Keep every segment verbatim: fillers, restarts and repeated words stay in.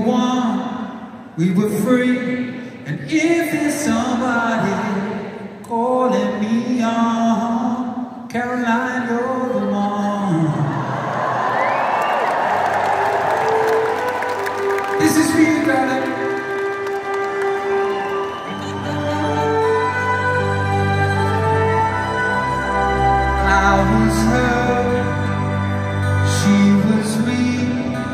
One, we were free, and if there's somebody calling me on, Caroline, you're the one. This is for you, darling. I was her, she was me.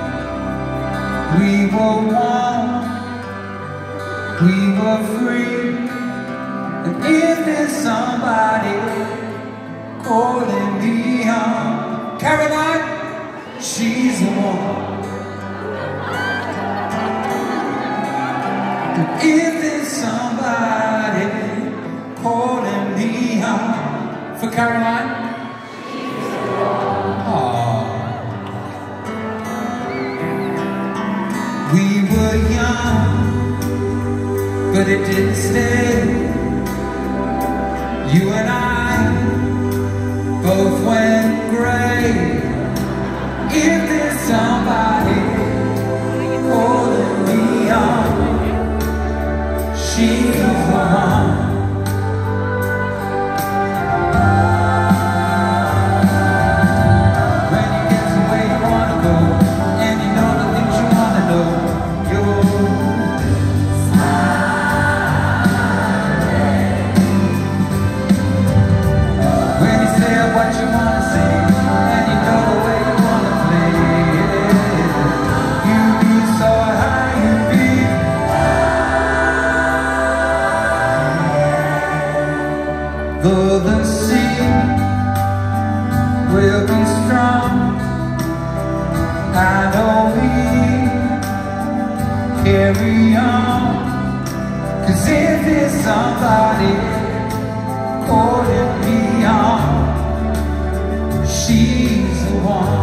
We were one, we were free. And if there's somebody calling me on, Caroline, she's the one. And if there's somebody calling me on, for Caroline, we were young, but it didn't stay. You and I both went gray. If there's somebody holding me on, she's the one. Though the sea will be strong, I know we carry on. 'Cause if there's somebody holding me on, she's the one.